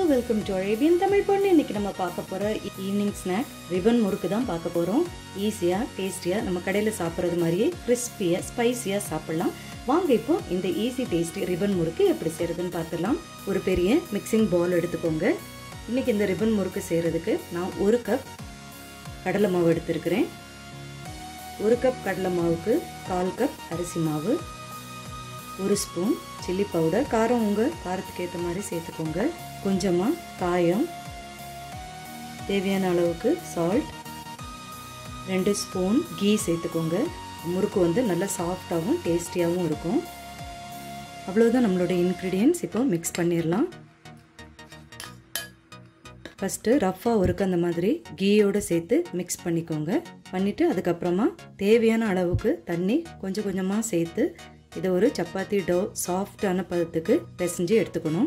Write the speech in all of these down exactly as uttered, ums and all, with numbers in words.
Welcome to Arabian Tamil பொண்ணு. இன்னைக்கு நம்ம பார்க்க போற ஈவினிங் ஸ்நாக் ரிப்பன் முறுக்கு தான் பார்க்க போறோம். ஈஸியா டேஸ்டியா நம்ம கடையில சாப்பிட்றது மாதிரியே கிறிஸ்பியா ஸ்பைசியா சாப்பிடலாம். வாங்க இப்போ இந்த ஈஸி டேஸ்டி ரிப்பன் முறுக்கு எப்படி செய்யறதுன்னு பார்த்துடலாம். ஒரு பெரிய மிக்சிங் பவுல் எடுத்துக்கோங்க. இன்னைக்கு இந்த ரிப்பன் முறுக்கு செய்யறதுக்கு நான் ஒரு கப் கடலை மாவு எடுத்திருக்கிறேன். ஒரு கப் கடலை மாவுக்கு கால் கப் அரிசி மாவு, ஒரு ஸ்பூன் சில்லி பவுடர், காரம் உங்கள் காரத்துக்கு ஏற்ற மாதிரி சேர்த்துக்கோங்க. கொஞ்சமாக காயம், தேவையான அளவுக்கு சால்ட், ரெண்டு ஸ்பூன் கீ சேர்த்துக்கோங்க. முறுக்கு வந்து நல்லா சாஃப்டாகவும் டேஸ்டியாகவும் இருக்கும். அவ்வளோதான் நம்மளோட இன்க்ரீடியன்ட்ஸ். இப்போ மிக்ஸ் பண்ணிடலாம். ஃபஸ்ட்டு ரஃப்பாக ஒருக்கு அந்த மாதிரி கீயோடு சேர்த்து மிக்ஸ் பண்ணிக்கோங்க. பண்ணிவிட்டு அதுக்கப்புறமா தேவையான அளவுக்கு தண்ணி கொஞ்சம் கொஞ்சமாக சேர்த்து இதை ஒரு சப்பாத்தி டோ சாஃப்டான பதத்துக்கு பிசைஞ்சு எடுத்துக்கணும்.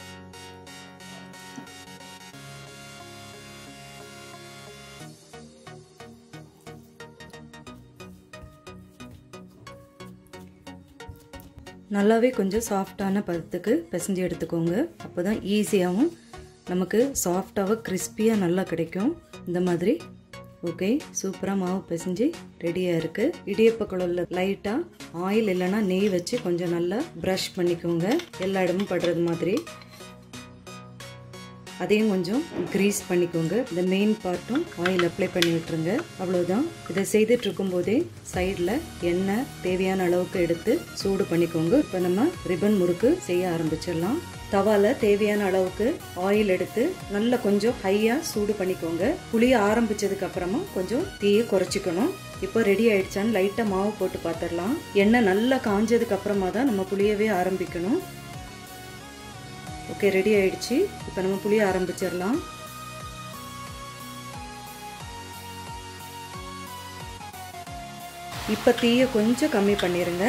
நல்லாவே கொஞ்சம் சாஃப்டான பதத்துக்கு பிசைஞ்சு எடுத்துக்கோங்க. அப்போ தான் ஈஸியாகவும் நமக்கு சாஃப்டாகவும் கிறிஸ்பியாக நல்லா கிடைக்கும். இந்த மாதிரி ஓகே, சூப்பராக மாவு பிசைஞ்சு ரெடியாக இருக்குது. இடியப்ப குழல்ல லைட்டாக ஆயில் இல்லைன்னா நெய் வச்சு கொஞ்சம் நல்லா ப்ரஷ் பண்ணிக்கோங்க, எல்லா இடமும் படுறது மாதிரி. அதையும் கொஞ்சம் க்ரீஸ் பண்ணிக்கோங்க. இந்த மெயின் பார்ட்டும் ஆயில் அப்ளை பண்ணி விட்டுருங்க. அவ்வளோதான். இதை செய்துட்டு இருக்கும் போதே சைடில் எண்ணெய் தேவையான அளவுக்கு எடுத்து சூடு பண்ணிக்கோங்க. இப்போ நம்ம ரிப்பன் முறுக்கு செய்ய ஆரம்பிச்சிடலாம். தவால தேவையான அளவுக்கு ஆயில் எடுத்து நல்லா கொஞ்சம் ஹையா சூடு பண்ணிக்கோங்க. புளிய ஆரம்பிச்சதுக்கு அப்புறமா கொஞ்சம் தீயை குறைச்சிக்கணும். இப்போ ரெடி ஆயிடுச்சான்னு லைட்டா மாவு போட்டு பார்த்துடலாம். எண்ணெய் நல்லா காஞ்சதுக்கு அப்புறமா தான் நம்ம புளியவே ஆரம்பிக்கணும். ஓகே, ரெடி ஆயிடுச்சு. இப்போ நம்ம புளிய ஆரம்பிச்சிடலாம். இப்போ தீயை கொஞ்சம் கம்மி பண்ணிருங்க.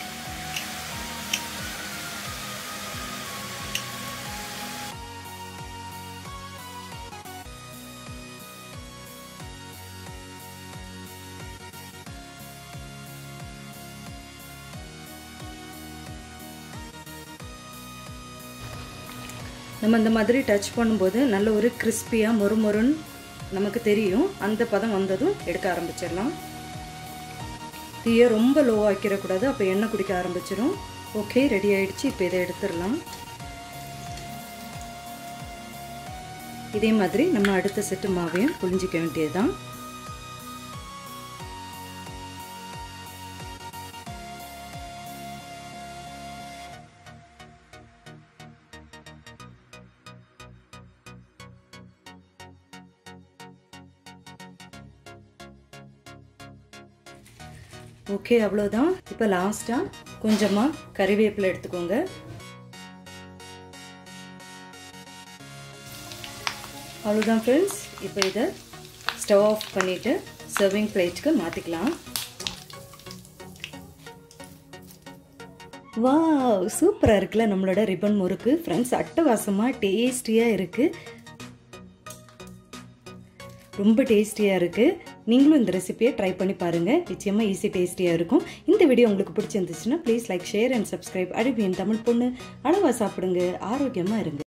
நம்ம இந்த மாதிரி டச் பண்ணும்போது நல்ல ஒரு கிறிஸ்பியாக மொறுமொறுன்னு நமக்கு தெரியும். அந்த பதம் வந்ததும் எடுக்க ஆரம்பிச்சிடலாம். தீயை ரொம்ப லோவாக வைக்கிறக்கூடாது, அப்போ எண்ணெய் குடிக்க ஆரம்பிச்சிடும். ஓகே, ரெடி ஆயிடுச்சு. இப்போ இதை எடுத்துடலாம். இதே மாதிரி நம்ம அடுத்த செட்டு மாவையும் புளிஞ்சிக்க வேண்டியதுதான். ஓகே, அவ்வளோதான். இப்போ லாஸ்ட்டாக கொஞ்சமாக கறிவேப்பிலை எடுத்துக்கோங்க. அவ்வளோதான் ஃப்ரெண்ட்ஸ். இப்போ இதை ஸ்டவ் ஆஃப் பண்ணிவிட்டு சர்விங் பிளேட்டுக்கு மாற்றிக்கலாம். வாவ், சூப்பராக இருக்குல்ல நம்மளோட ரிப்பன் முறுக்கு ஃப்ரெண்ட்ஸ். அட்டகாசமாக டேஸ்டியாக இருக்குது, ரொம்ப டேஸ்டியாக இருக்குது. நீங்களும் இந்த ரெசிபியை ட்ரை பண்ணி பாருங்கள். நிச்சயமாக ஈஸி டேஸ்டியாக இருக்கும். இந்த வீடியோ உங்களுக்கு பிடிச்சிருந்துச்சுன்னா please like, share and subscribe. Arabian Tamil பொண்ணு. அளவாக சாப்பிடுங்க, ஆரோக்கியமாக இருங்க.